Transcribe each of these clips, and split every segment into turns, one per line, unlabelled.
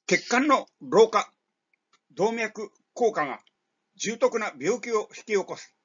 血管の老化、動脈硬化が重篤な病気を引き起こす。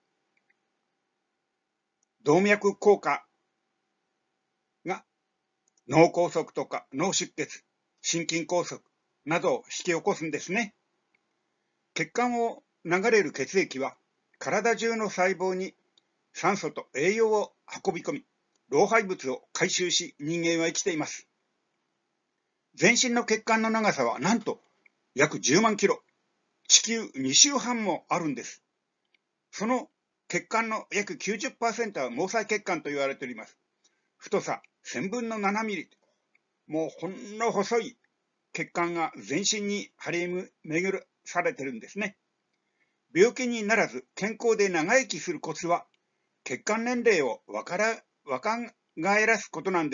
動脈硬化が脳梗塞とか脳出血、心筋梗塞などを引き起こすんですね。血管を流れる血液は体中の細胞に酸素と栄養を運び込み、老廃物を回収し人間は生きています。全身の血管の長さはなんと約10万キロ、地球2周半もあるんです。その血管の約 90% は毛細血管と言われております。太さ1000分の7ミリ、もうほんの細い血管が全身に張り巡らされてるんですね。病気にならず健康で長生きするコツは、血管年齢を若返らすことなんです。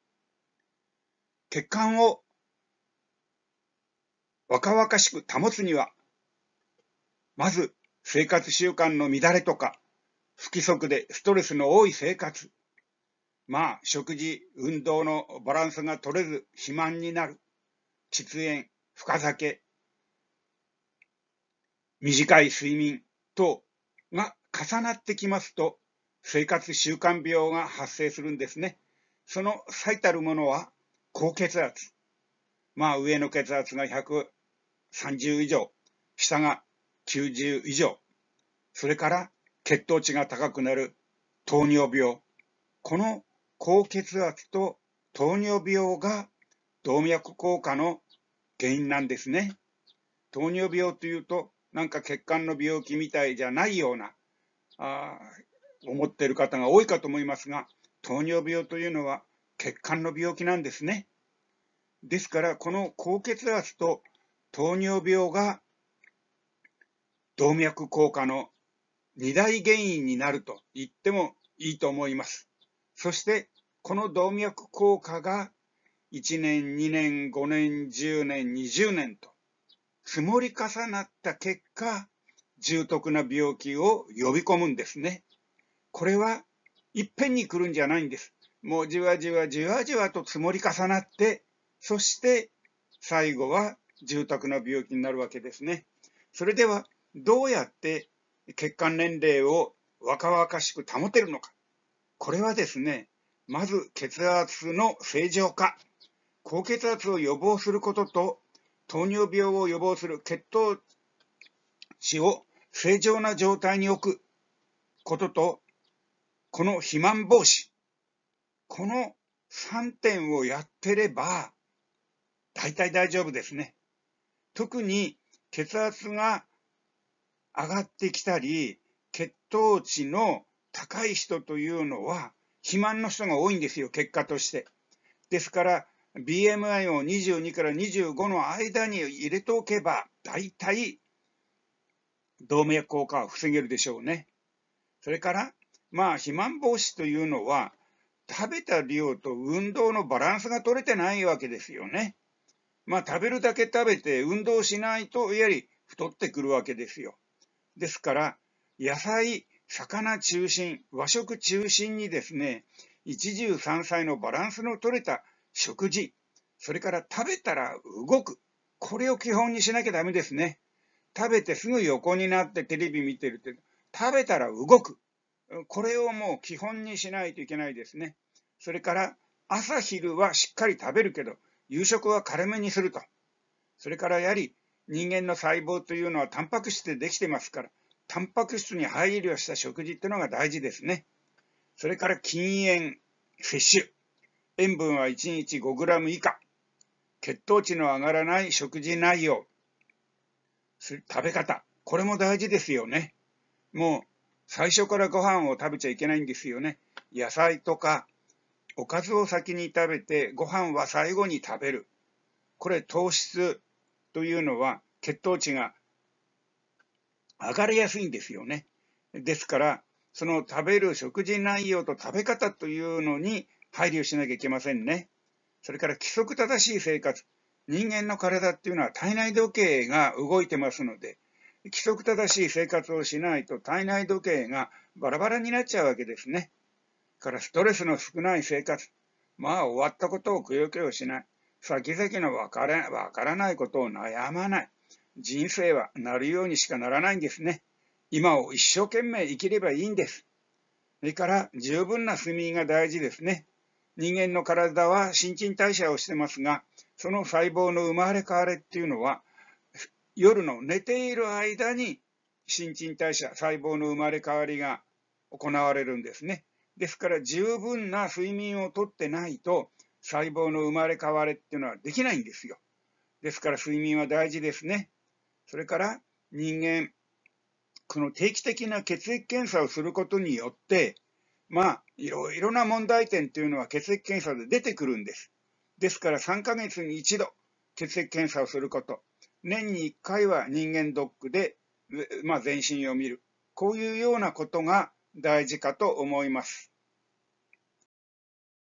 血管を若々しく保つには、まず生活習慣の乱れとか、不規則でストレスの多い生活、食事、運動のバランスが取れず肥満になる、喫煙、深酒、短い睡眠等が重なってきますと、生活習慣病が発生するんですね。その最たるものは高血圧。上の血圧が130以上、下が90以上、それから血糖値が高くなる糖尿病。この高血圧と糖尿病が動脈硬化の原因なんですね。糖尿病というと、なんか血管の病気みたいじゃないような思っている方が多いかと思いますが、糖尿病というのは血管の病気なんですね。ですからこの高血圧と糖尿病が動脈硬化の二大原因になると言ってもいいと思います。そしてこの動脈硬化が1年、2年、5年、10年、20年と積もり重なった結果、重篤な病気を呼び込むんですね。これはいっぺんに来るんじゃないんです。もうじわじわじわじわと積もり重なって、そして最後は重篤な病気になるわけですね。それではどうやって血管年齢を若々しく保てるのか。これはですね、まず血圧の正常化、高血圧を予防することと、糖尿病を予防する血糖値を正常な状態に置くことと、この肥満防止、この3点をやってれば大体大丈夫ですね。特に血圧が上がってきたり、血糖値の高い人というのは肥満の人が多いんですよ、結果として。ですから BMI を22から25の間に入れておけば大体動脈硬化は防げるでしょうね。それから肥満防止というのは食べた量と運動のバランスが取れてないわけですよね。食べるだけ食べて運動しないとやはり太ってくるわけですよ。ですから野菜、魚中心、和食中心にですね、一汁三菜のバランスの取れた食事、それから食べたら動く、これを基本にしなきゃダメですね。食べてすぐ横になってテレビ見てるって、食べたら動く、これをもう基本にしないといけないですね。それから朝昼はしっかり食べるけど、夕食は軽めにすると。それからやはり人間の細胞というのはタンパク質でできてますから、タンパク質に配慮した食事っていうのが大事ですね。それから禁煙、摂取、塩分は1日 5g 以下、血糖値の上がらない食事内容、食べ方、これも大事ですよね。もう最初からご飯を食べちゃいけないんですよね。野菜とかおかずを先に食べてご飯は最後に食べる。これ糖質というのは血糖値が上がりやすいんですよね。ですからその食べる食事内容と食べ方というのに配慮しなきゃいけませんね。それから規則正しい生活、人間の体っていうのは体内時計が動いてますので、規則正しい生活をしないと体内時計がバラバラになっちゃうわけですね。からストレスの少ない生活、終わったことをくよくよしない。 先々のわからないことを悩まない。人生はなるようにしかならないんですね。今を一生懸命生きればいいんです。それから十分な睡眠が大事ですね。人間の体は新陳代謝をしてますが、その細胞の生まれ変わりっていうのは、夜の寝ている間に新陳代謝、細胞の生まれ変わりが行われるんですね。ですから十分な睡眠をとってないと、細胞の生まれ変わりっていうのはできないんですよ。ですから睡眠は大事ですね。それから人間、この定期的な血液検査をすることによって、いろいろな問題点というのは血液検査で出てくるんです。ですから3ヶ月に一度血液検査をすること。年に1回は人間ドックで、全身を見る。こういうようなことが大事かと思います。